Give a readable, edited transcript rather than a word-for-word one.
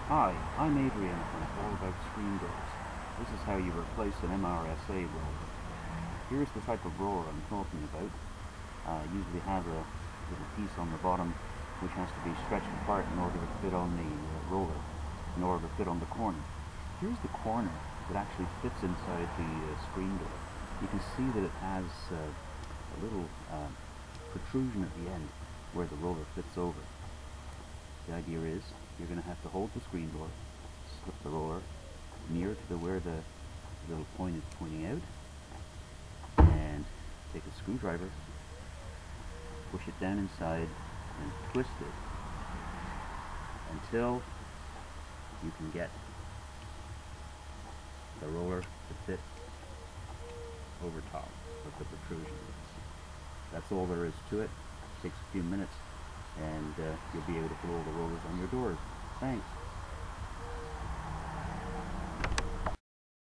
Hi, I'm Adrian from All About Screen Doors. This is how you replace an MRSA roller. Here's the type of roller I'm talking about. Usually has a little piece on the bottom which has to be stretched apart in order to fit on the roller, in order to fit on the corner. Here's the corner that actually fits inside the screen door. You can see that it has a little protrusion at the end where the roller fits over. The idea is you're going to have to hold the screen door, slip the roller near to where the little point is pointing out, and take a screwdriver, push it down inside, and twist it until you can get the roller to fit over top of the protrusion. That's all there is to it. It takes a few minutes, and you'll be able to put all the rollers on your doors. Thanks.